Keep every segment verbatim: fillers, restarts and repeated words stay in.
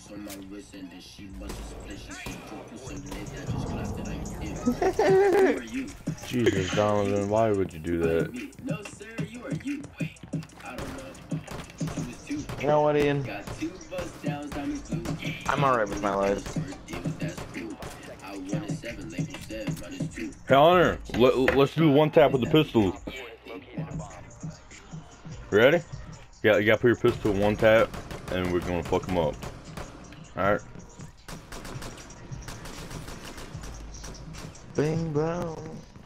Jesus, Donovan, why would you do that? You know what, Ian? I'm alright with my life. Hey, Hunter, let, let's do one tap with the pistol. Ready? Yeah, you gotta put your pistol in one tap, and we're gonna fuck him up. Alright. Bing bong.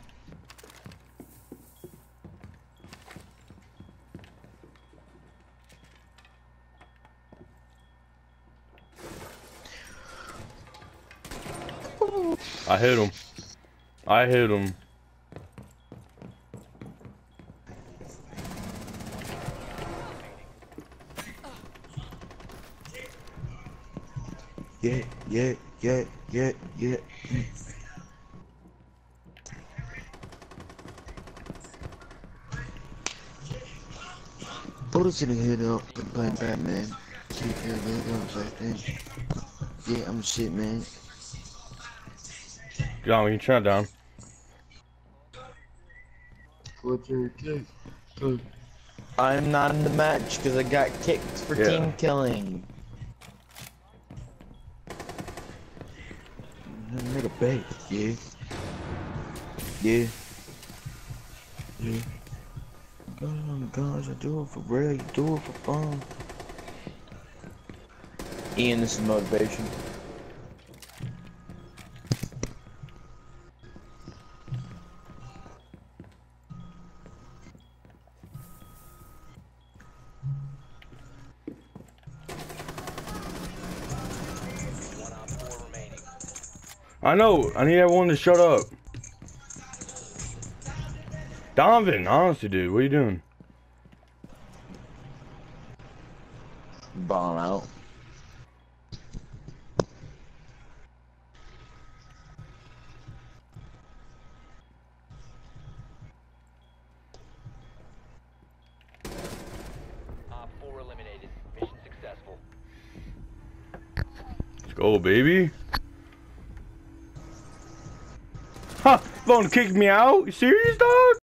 I hit him. I hit him. Yeah, yeah, yeah, yeah, yeah. Put us in the head up and play Batman. Keep your head up like that. Yeah, I'm shit, man. Get on, you can turn it down. I'm not in the match because I got kicked for Yeah. team killing. Make a bet, yeah. Yeah. Yeah. Oh gosh, I do it for real, you do it for fun. Ian, this is motivation. I know, I need everyone to shut up. Donovan, honestly, dude, what are you doing? Bomb out. Op four eliminated. Mission successful. Let's go, baby. Huh, phone kicked me out? You serious, dog?